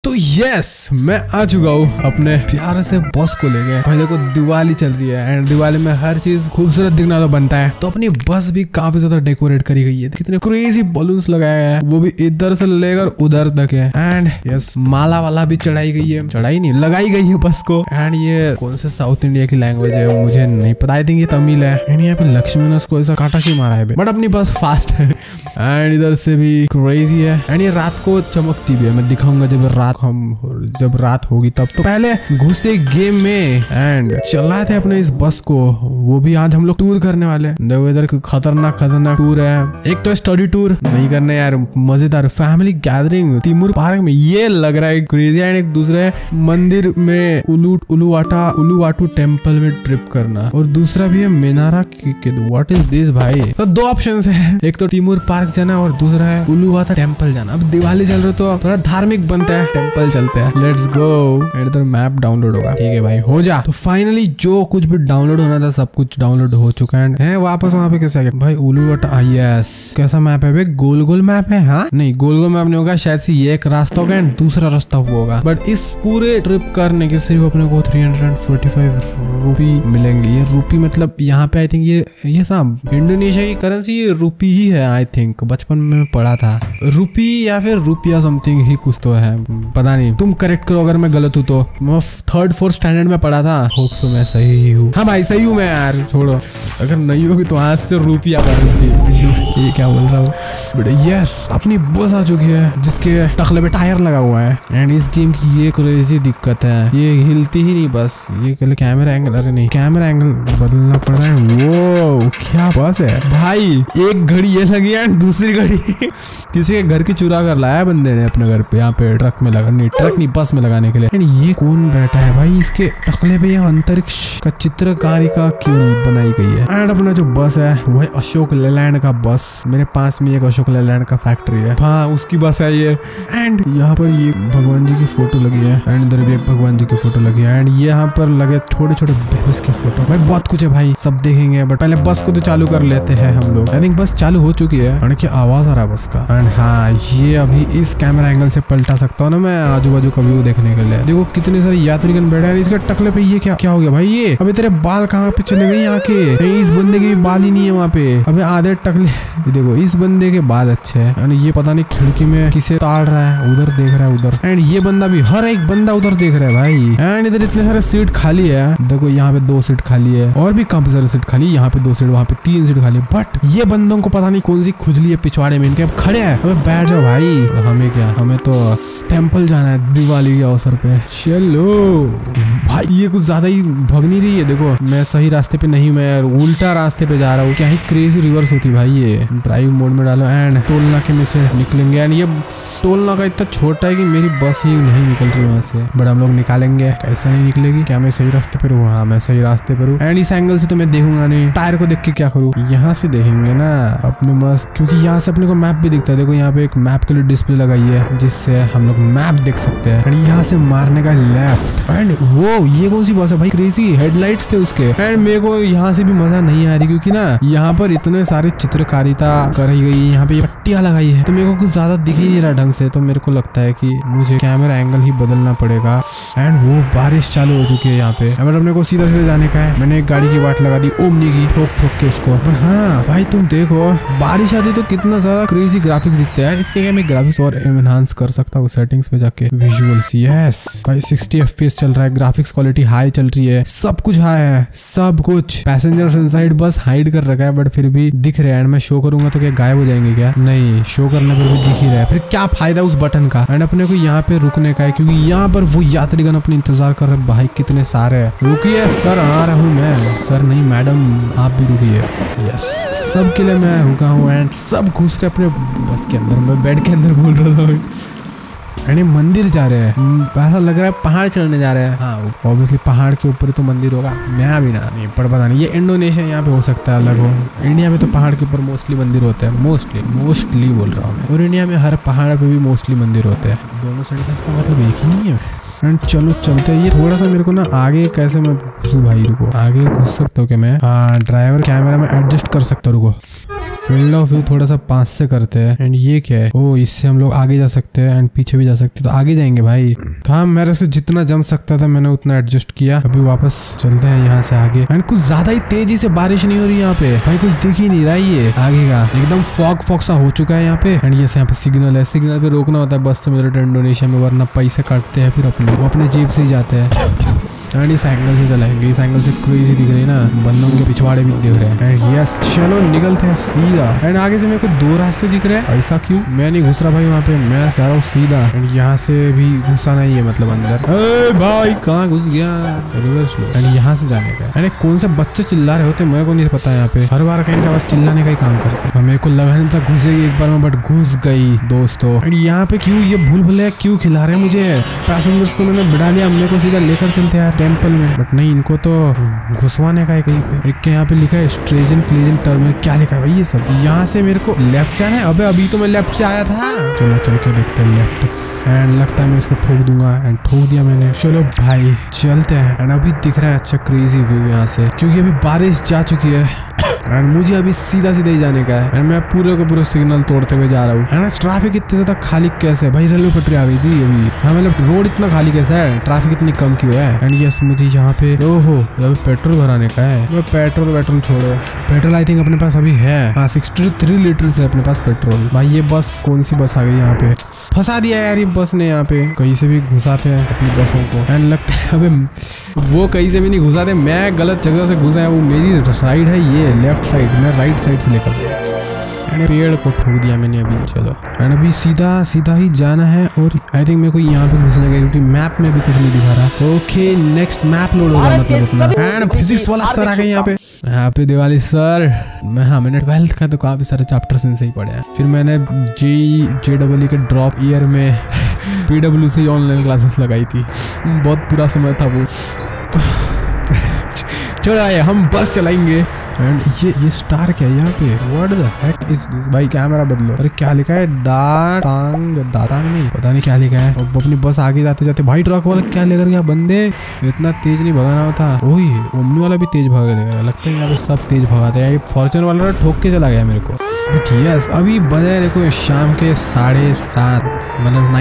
तो यस मैं आ चुका हूँ अपने प्यारे से बस को लेके। भाई देखो दिवाली चल रही है एंड दिवाली में हर चीज खूबसूरत दिखना तो बनता है, तो अपनी बस भी काफी ज्यादा डेकोरेट करी गई है। कितने क्रेजी बलून्स लगाए हैं, वो भी इधर से लेकर उधर तक है। एंड यस माला वाला भी चढ़ाई गई है, चढ़ाई नहीं लगाई गई है बस को। एंड ये कौन से साउथ इंडिया की लैंग्वेज है मुझे नहीं पता, आई थिंक ये तमिल है। एंड यहाँ पे लक्ष्मी को ऐसा काटा क्यों मारा है, बट अपनी बस फास्ट है। एंड इधर से भी क्रेजी है। एंड ये रात को चमकती भी है, मैं दिखाऊंगा जब रात होगी तब। तो पहले घुसे गेम में एंड चलाए थे अपने इस बस को, वो भी आज हम लोग टूर करने वाले। देखो इधर खतरनाक टूर है। एक तो स्टडी टूर नहीं करने यार, मजेदार फैमिली गैदरिंग तिमुर पार्क में, ये लग रहा है क्रेजी। एंड एक दूसरे मंदिर में उलुवाटू टेम्पल में ट्रिप करना, और दूसरा भी है मेनारा व्हाट इज दिस भाई। तो दो ऑप्शंस है, एक तो तिमुर पार्क जाना और दूसरा है उलुवाटा टेम्पल जाना। अब दिवाली चल रही तो थोड़ा धार्मिक बनता है, टेम्पल चलते हैं। Let's go. इधर मैप डाउनलोड होगा, ठीक है भाई हो जा। तो फाइनली जो कुछ भी डाउनलोड होना था सब कुछ डाउनलोड हो चुका है। वापस वहाँ पे कैसे भाई उलुवाटा, यस कैसा मैप है भाई, गोल मैप है। हाँ नहीं गोल मैप नहीं होगा, शायद से ये एक रास्ता होगा एंड दूसरा रास्ता होगा। बट इस पूरे ट्रिप करने के सिर्फ अपने को 345 रुपी मिलेंगे। ये रुपी मतलब यहाँ पे आई थिंक ये सब इंडोनेशिया की करेंसी ये रुपी ही है आई थिंक, बचपन में पढ़ा था। रुपी या फिर रुपया समथिंग ही कुछ तो है, पता नहीं, तुम करेक्ट करो अगर मैं गलत हूँ तो। मैं 3rd-4th स्टैंडर्ड में पढ़ा था, होप सो मैं सही ही हूँ। हाँ भाई सही हूँ मैं यार, छोड़ो अगर नहीं होगी तो आज से रुपया करेंसी। ये क्या बोल रहा हूँ, बट यस अपनी बस आ चुकी है जिसके टखले पे टायर लगा हुआ है। एंड इस गेम की ये क्रेजी दिक्कत है, ये हिलती ही नहीं बस। ये कैमरा एंगल, अरे नहीं कैमरा एंगल बदलना पड़ रहा है। वो क्या बस है भाई, एक घड़ी ये लगी है दूसरी घड़ी किसी के घर की चुरा कर लाया बंदे ने अपने घर पे, यहाँ पे ट्रक में लगा, नहीं ट्रक नहीं बस में लगाने के लिए। एंड ये कौन बैठा है भाई, इसके टकले पे ये अंतरिक्ष का चित्रकारिता क्यों बनाई गई है। एंड अपना जो बस है वो है अशोक लेलैंड का बस। मेरे पास में एक अशोक लेलैंड का फैक्ट्री है, हाँ उसकी बस है ये। एंड यहाँ पर ये भगवान जी की फोटो लगी है, एंड इधर भी एक भगवान जी की फोटो लगी है। एंड यहाँ पर लगे छोटे छोटे बेबीज के फोटो। भाई बहुत कुछ है भाई, सब देखेंगे, बट पहले बस को तो चालू कर लेते हैं हम लोग। आई थिंक बस चालू हो चुकी है। एंड क्या आवाज आ रहा है बस का। एंड हाँ ये अभी इस कैमरा एंगल से पलटा सकता हूँ ना मैं आजू बाजू का व्यू देखने के लिए। देखो कितने सारे यात्रीगण बैठे हैं, इसके टकले पे ये क्या हो गया भाई। ये अभी तेरे बाल कहाँ पे चले गए यहाँ के, इस बंदे के भी बाल ही नहीं है वहाँ पे। अबे आधे टकले देखो, इस बंदे के बाल अच्छे हैं। एंड ये पता नहीं खिड़की में किसे ताड़ रहा है, उधर देख रहा है उधर। एंड ये बंदा भी, हर एक बंदा उधर देख रहा है भाई। एंड इधर इतने सारे सीट खाली है, देखो यहाँ पे 2 सीट खाली है, और भी काफी सारे सीट खाली, यहाँ पे 2 सीट, वहाँ पे 3 सीट खाली। बट ये बंदों को पता नहीं कौन सी खुजली है पिछवाड़े में इनके, अब खड़े हैं। अबे बैठ जाओ भाई, हमें क्या, हमें तो टेम्पल जाना है दिवाली के अवसर पे। चलो भाई ये कुछ ज्यादा ही भग नहीं रही है, देखो मैं सही रास्ते पे नहीं, मैं उल्टा रास्ते पे जा रहा हूँ। क्या ही क्रेजी रिवर्स होती भाई। ये ड्राइव मोड में डालो एंड टोल नाके में से निकलेंगे। एंड ये टोल नाका इतना छोटा है कि मेरी बस ही नहीं निकल रही वहाँ से, बट हम लोग निकालेंगे। कैसे नहीं निकलेगी, क्या मैं सही रास्ते पे हूँ? हाँ मैं सही रास्ते पर हूँ। एंड इस एंगल से तो मैं देखूंगा नहीं, टायर को देख के क्या करूँ, यहाँ से देखेंगे ना अपने मस्त, क्योंकि यहाँ से अपने को मैप भी दिखता है। देखो यहाँ पे एक मैप के लिए डिस्प्ले लगाई है जिससे हम लोग मैप देख सकते हैं। एंड यहाँ से मारने का लेफ्ट। एंड वो ये कौन सी बस है भाई, क्रेजी हेडलाइट्स थे उसके। एंड मेरे को यहाँ से भी मजा नहीं आ रही, क्योंकि ना यहाँ पर इतने सारे चित्रकारिता करी गई है, यहाँ पे पट्टियां लगाई है, तो मेरे को कुछ ज्यादा दिख ही नहीं रहा ढंग से। तो मेरे को लगता है कि मुझे कैमरा एंगल ही बदलना पड़ेगा। एंड वो बारिश चालू हो चुकी है यहाँ पे, अगर अपने को सीधा सीधा जाने का है। मैंने एक गाड़ी की बाट लगा दी ओमनी की, ठोक के उसको। पर हाँ भाई तुम देखो बारिश आती तो कितना ज्यादा क्रेजी ग्राफिक्स दिखते हैं। इसके क्या मैं ग्राफिक्स और एनहांस कर सकता हूँ सेटिंग्स में जाके, विजुअल्स। यस भाई 60 FPS चल रहा है, ग्राफिक्स क्वालिटी हाई चल रही है, सब कुछ हाई है, सब कुछ। पैसेंजर्स इनसाइड बस हाइड कर रखा है, बट फिर भी दिख रहे हैं। मैं शो करूंगा तो क्या गायब हो जाएंगे क्या? नहीं, शो करने पर भी दिख ही रहा है, फिर क्या फायदा उस बटन का। एंड अपने को यहाँ पे रुकने का है, क्योंकि यहाँ पर वो यात्रीगण अपने इंतजार कर रहे हैं। भाई कितने सारे। रुकिए सर, आ रहा हूँ मैं। सर नहीं मैडम आप भी रुकिए। यस सब के लिए मैं रुका हूँ। एंड सब घुस रहे अपने बस के अंदर, मैं बेड के अंदर बोल रहा था। यानी मंदिर जा रहे हैं, ऐसा लग रहा है पहाड़ चढ़ने जा रहे हैं। हाँ ऑब्वियसली पहाड़ के ऊपर तो मंदिर होगा, मैं भी ना नहीं पर पता नहीं। ये इंडोनेशिया यहाँ पे हो सकता है अलग हो, इंडिया में तो पहाड़ के ऊपर मोस्टली मंदिर होते हैं, मोस्टली बोल रहा हूँ मैं। और इंडिया में हर पहाड़ पे भी मोस्टली मंदिर होते हैं, दोनों साइड का इसका मतलब एक ही नहीं है। एंड चलो चलते हैं। ये थोड़ा सा मेरे को ना आगे कैसे मैं घुसूँ भाई, रुको आगे घुस सकता हूँ क्या मैं? हाँ ड्राइवर कैमरा में एडजस्ट कर सकता हूँ, रुको फील्ड ऑफ व्यू थोड़ा सा 5 से करते हैं। एंड ये क्या है? ओ इससे हम लोग आगे जा सकते हैं एंड पीछे भी जा सकती, तो आगे जाएंगे भाई। तो हाँ, मेरे से जितना जम सकता था मैंने उतना एडजस्ट किया। अभी वापस चलते हैं यहाँ से आगे। एंड कुछ ज्यादा ही तेजी से बारिश नहीं हो रही यहाँ पे भाई, कुछ दिख ही नहीं रहा है आगे का, एकदम फॉग सा हो चुका है यहाँ पे। एंड यहाँ पे सिग्नल है, सिग्नल पे रोकना होता है बस से मेरे इंडोनेशिया में, वरना पैसे काटते हैं फिर वो अपने जेब से ही जाते हैं। एंड इस एंगल से चलाएंगे, इस एंगल से क्रेजी दिख रही है ना, बंदों के पिछवाड़े भी दिख रहे हैं। एंड यस, चलो निकलते हैं सीधा। एंड आगे से मेरे को 2 रास्ते दिख रहे हैं, ऐसा क्यों? मैं नहीं घुस रहा भाई वहाँ पे, मैं जा रहा हूँ सीधा। एंड यहाँ से भी घुसा नहीं है, मतलब अंदर। ए भाई कहाँ घुस गया? Reverse low. एंड यहाँ से जाने का। एंड कौन से बच्चे चिल्ला रहे होते मेरे को नहीं पता, यहाँ पे हर बार कहीं का बस चिल्लाने का ही काम करते। मेरे को लगा नहीं था घुसेगी एक बार में, बट घुस गई दोस्तों। एंड यहाँ पे क्यों ये भूल भुलैया क्यों खिला रहे हैं मुझे? पैसेंजर्स को मैंने बिठा लिया, मेरे को सीधा लेकर चलते यार टेम्पल में, बट नहीं, इनको तो घुसवाने का है कहीं पे। यहाँ पे लिखा है स्ट्रेजन क्लीजन टर्मिनल, क्या लिखा है भाई ये सब? यहाँ से मेरे को लेफ्ट जाना है। अबे अभी तो मैं लेफ्ट से आया था। चलो चल के देखते हैं लेफ्ट। एंड लगता है मैं इसको ठोक दूंगा, एंड ठोक दिया मैंने। चलो भाई चलते हैं। एंड अभी दिख रहा है अच्छा क्रेजी व्यू यहाँ से, क्योंकि अभी बारिश जा चुकी है एंड मुझे अभी सीधा सीधा ही जाने का है। एंड मैं पूरे को पूरे सिग्नल तोड़ते हुए जा रहा हूँ। एंड ट्रैफिक इतनी ज्यादा खाली कैसे है भाई? रेलवे पटरी आ गई थी अभी। हाँ मतलब रोड इतना खाली कैसा है? ट्रैफिक इतनी कम क्यों है? एंड यस, मुझे यहाँ पे ओहो यहाँ पे पेट्रोल भराने का है। पेट्रोल छोड़ो, पेट्रोल आई थिंक अपने पास अभी है। हाँ 63 लीटर है अपने पास पेट्रोल। भाई ये बस कौन सी बस आ गई यहाँ पे? फंसा दिया यार ये बस ने यहाँ पे। कहीं से भी घुसाते हैं अपनी बसों को। एंड लगता है अबे वो कहीं से भी नहीं घुसाते, मैं गलत जगह से घुसा है। वो मेरी साइड है ये लेफ्ट साइड, मैं राइट साइड से लेकर पेड़ को ठोक दिया मैंने अभी। चलो एंड अभी सीधा ही जाना है। और आई थिंक मेरे को यहाँ पे घुसने का, क्योंकि मैप में भी कुछ नहीं दिखा रहा। ओके नेक्स्ट मैप लोड होगा मतलब अपना। एंड फिजिक्स वाला सर आ गए यहाँ पे। Happy Diwali sir. मैंने 12th का तो काफी सारे चैप्टर्स इनसे ही पढ़े हैं। फिर मैंने JEE के ड्रॉप ईयर में PWC ऑनलाइन क्लासेस लगाई थी। बहुत बुरा समय था वो। चलो आए हम बस चलाएंगे। एंड ये स्टार क्या है यहाँ पे? What the heck is this? भाई कैमरा बदलो। अरे क्या लिखा है? दातांग नहीं पता नहीं क्या लिखा है। और अपनी बस आगे जाते जाते भाई ट्रक वाला क्या लेकर गया? बंदे इतना तेज नहीं भगाना होता। ओही ओमनी वाला भी तेज भाग लेगा लगता है। यहाँ पे सब तेज भगाते हैं। फॉर्च्यूनर वाला ठोक के चला गया मेरे को। बट यस अभी बजे देखो शाम के 7:30, मतलब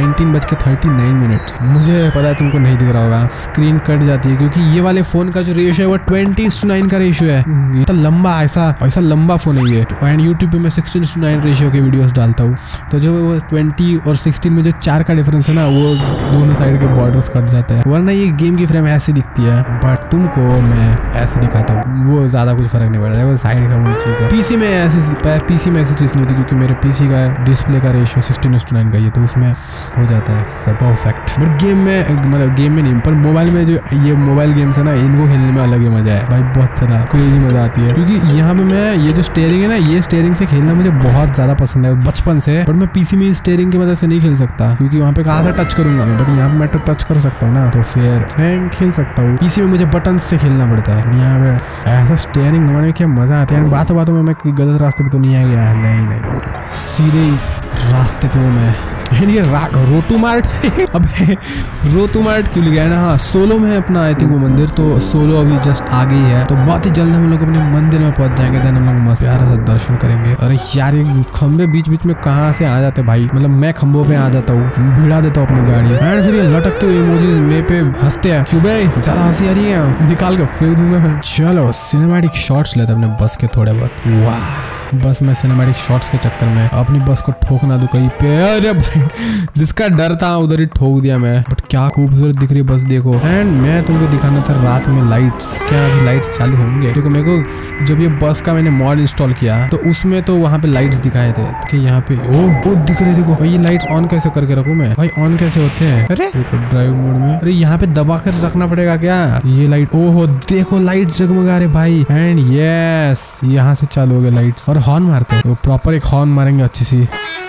19:39। मुझे पता है तुमको नहीं दिख रहा होगा, स्क्रीन कट जाती है क्योंकि ये वाले फोन का जो रेशियो है वो 20:9 का रेशियो है। इतना लंबा ऐसा लंबा फोन है ये। एंड यूट्यूब पे मैं 16:9 रेशियो के वीडियोस डालता हूँ, तो जो वो 20 और 16 में जो 4 का डिफरेंस है ना, वो दोनों साइड के बॉर्डर्स कट जाते हैं। वरना ये गेम की फ्रेम ऐसी दिखती है, बट तुमको मैं ऐसे दिखाता हूँ, वो ज्यादा कुछ फर्क नहीं पड़ता है। वो साइड का वही चीज़ है। पीसी में ऐसी चीज़ नहीं होती क्योंकि मेरे पीसी का डिस्प्ले का रेशियो 16:9 का ही है, तो उसमें हो जाता है सब परफेक्ट। बट गेम में मतलब गेम में नहीं, पर मोबाइल में जो ये मोबाइल गेम्स है ना, इनको खेलने में अलग ही मजा है भाई। बहुत ज़्यादा क्रेजी मजा आती है क्योंकि यहाँ पे मैं ये जो स्टीयरिंग है ना, ये स्टीयरिंग से खेलना मुझे बहुत ज्यादा पसंद है बचपन से। बट मैं पीसी में स्टीयरिंग की मदद से नहीं खेल सकता क्योंकि वहाँ पे कहाँ से टच करूंगा मैं। बट यहाँ पे मैं तो टच कर सकता हूँ ना, तो फिर मैं खेल सकता हूँ। पीसी में मुझे बटन से खेलना पड़ता है। यहाँ पे ऐसा स्टीयरिंग घुमाने में क्या मजा आता है। बातों में मैं गलत रास्ते पे तो नहीं आ गया? नहीं, सीधे रास्ते पे हूँ मैं। ये रोटूमार्ट अबे रोटूमार्ट क्यों लिखा है ना? हाँ सोलो में है अपना आई थिंक वो मंदिर, तो सोलो अभी जस्ट आ गई है। तो बहुत ही जल्द हम लोग अपने मंदिर में पहुंच जाएंगे। देन हम लोग मस्त प्यारा सा दर्शन करेंगे। अरे यार ये खंबे बीच में कहाँ से आ जाते भाई, मतलब मैं खंबों पे आ जाता हूँ, भिड़ा देता हूँ अपनी गाड़ी। एंड फिर ये लटकते हुए इमोजीज मेरे पे हंसते हैं। क्यों भाई ज्यादा हंसी आ रही है? निकाल के फेंक दूंगा। चलो सिनेमैटिक शॉट्स लेते अपने बस के थोड़े बहुत। वाह बस मैं सिनेमैटिक शॉट्स के चक्कर में अपनी बस को ठोकना दूं कहीं पे। अरे भाई जिसका डर था उधर ही ठोक दिया मैं। बट क्या खूबसूरत दिख रही है बस देखो। एंड मैं तुमको दिखाना था रात में लाइट्स। क्या अभी लाइट्स चालू होंगे? क्योंकि मेरे को जब ये बस का मैंने मॉड इंस्टॉल किया तो उसमें तो वहाँ पे लाइट्स दिखाए थे कि यहाँ पे ओ दिख रहे। देखो भाई ये लाइट्स ऑन कैसे करके रखूँ मैं? भाई ऑन कैसे होते हैं? अरे ड्राइव मोड में। अरे यहाँ पे दबा कर रखना पड़ेगा क्या ये लाइट? ओहो देखो लाइट जगमगा रहे भाई। एंड यस यहाँ से चालू हो गए लाइट्स। हॉर्न मारते हैं, तो प्रॉपर एक हॉर्न मारेंगे अच्छी सी,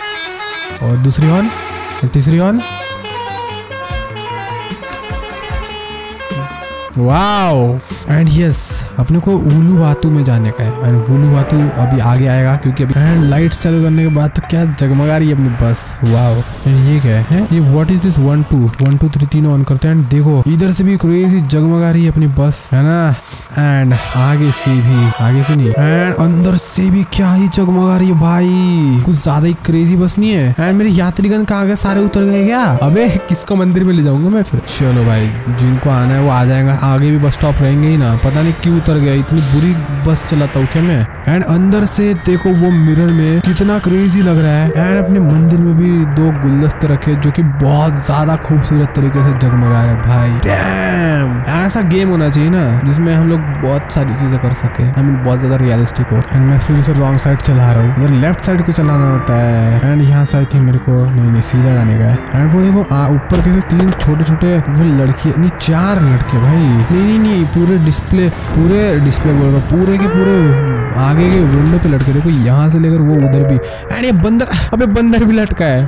और दूसरी हॉर्न और तीसरी हॉर्न। वाओ। एंड यस, अपने को उलुवातु में जाने का है। एंड उलुवातु अभी आगे आएगा क्योंकि अभी एंड लाइट चालू करने के बाद तो क्या जगमगा रही है अपनी बस। वाओ। एंड ये क्या है? ये व्हाट इज दिस? 1 2 1 2 3 तीनों ऑन करते हैं। एंड देखो इधर से भी क्रेजी जगमगा रही है अपनी बस, है ना। एंड आगे से भी, आगे से नहीं, एंड अंदर से भी क्या ही जगमगा रही है भाई, कुछ ज्यादा ही क्रेजी बस नहीं है। एंड मेरे यात्रीगण कहाँ गए? सारे उतर गए क्या? अबे किसको मंदिर में ले जाऊंगा मैं फिर? चलो भाई, जिनको आना है वो आ जाएगा। आगे भी बस स्टॉप रहेंगे ही ना, पता नहीं क्यों उतर गया। इतनी बुरी बस चलाता हूँ क्या मैं? एंड अंदर से देखो वो मिरर में कितना क्रेजी लग रहा है। एंड अपने मंदिर में भी 2 गुलदस्ते रखे जो कि बहुत ज्यादा खूबसूरत तरीके से जगमगा रहे हैं भाई। डैम, ऐसा गेम होना चाहिए ना जिसमें हम लोग बहुत सारी चीजें कर सके, बहुत ज्यादा रियलिस्टिक हो। एंड मैं फिर से रॉन्ग साइड चला रहा हूँ, लेफ्ट साइड को चलाना होता है। एंड यहाँ से आई थिंक मेरे को नहीं सीधा जाने का है। एंड वो देखो ऊपर के 3 छोटे छोटे वो लड़की, नहीं 4 लड़के भाई, नहीं पूरे डिस्प्ले बोल, पूरे के पूरे आगे के विंडो पे लटके। देखो यहाँ से लेकर वो उधर भी। एंड ये बंदर, अबे बंदर भी लटका है।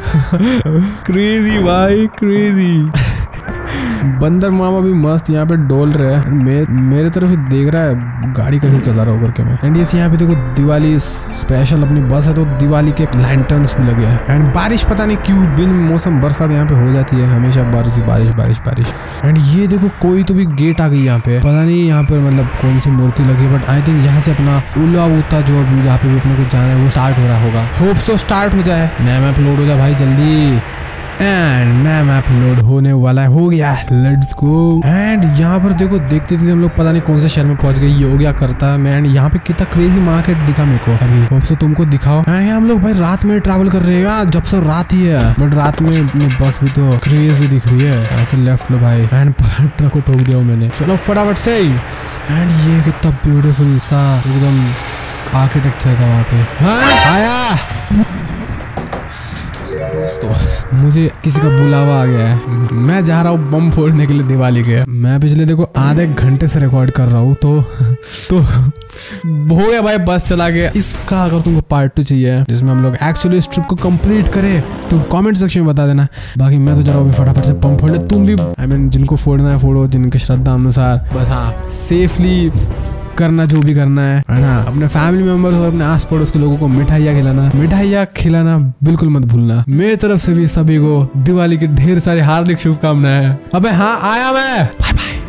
क्रेजी भाई, क्रेजी। बंदर मामा भी मस्त यहाँ पे डोल रहे हैं, मेरे तरफ देख रहा है गाड़ी कैसे चला रहा होकर के मैं। एंड यहाँ पे देखो दिवाली स्पेशल अपनी बस है तो दिवाली के लैंटर्न्स भी लगे हैं। एंड बारिश पता नहीं क्यों बिन मौसम बरसात यहाँ पे हो जाती है हमेशा, बारिश। एंड ये देखो कोई तो भी गेट आ गई यहाँ पे, पता नहीं यहाँ पर मतलब कौन सी मूर्ति लगी, बट आई थिंक यहाँ से अपना उल्लावूता जो अभी जहाँ पे भी अपने को जाना है वो स्टार्ट हो रहा होगा। होप सो स्टार्ट हो जाए, नया मैप लोड हो जाए भाई जल्दी। एंड नया मैप लोड होने वाला है, हो गया, लेट्स गो। एंड यहाँ पर देखो देखते थे हम लोग पता नहीं कौन से शहर में पहुंच गए, ये हो गया करता है। एंड यहाँ पे कितना क्रेजी मार्केट दिखा मेरे को अभी, होप सो तुमको दिखाओ। एंड हम लोग भाई रात में ट्रैवल कर रहे हैं, जब से रात ही है, बट रात में बस भी तो क्रेजी दिख रही है। ऐसे लेफ्ट लो भाई, एंड ट्रक को ठोक दिया मैंने, चलो फटाफट से। एंड ये कितना ब्यूटीफुल सा एकदम आर्किटेक्चर था वहाँ पे। हाँ आया दोस्तों, मुझे किसी का बुलावा आ गया है, मैं जा रहा हूँ बम फोड़ने के लिए दिवाली के। मैं पिछले देखो आधे घंटे से रिकॉर्ड कर रहा हूँ तो हो गया भाई बस चला गया। इसका अगर तुमको पार्ट 2 चाहिए जिसमें हम लोग एक्चुअली इस ट्रिप को कंप्लीट करें तो कमेंट सेक्शन में बता देना। बाकी मैं तो जा रहा हूँ फटाफट से बम फोड़ने, तुम भी जिनको फोड़ना है फोड़ो, जिनके श्रद्धा अनुसार, बस हाँ सेफली करना जो भी करना है ना। अपने फैमिली मेंबर्स और अपने आस पड़ोस के लोगों को मिठाइयाँ खिलाना बिल्कुल मत भूलना। मेरी तरफ से भी सभी को दिवाली की ढेर सारी हार्दिक शुभकामनाएं। अबे हाँ आया मैं, बाय बाय।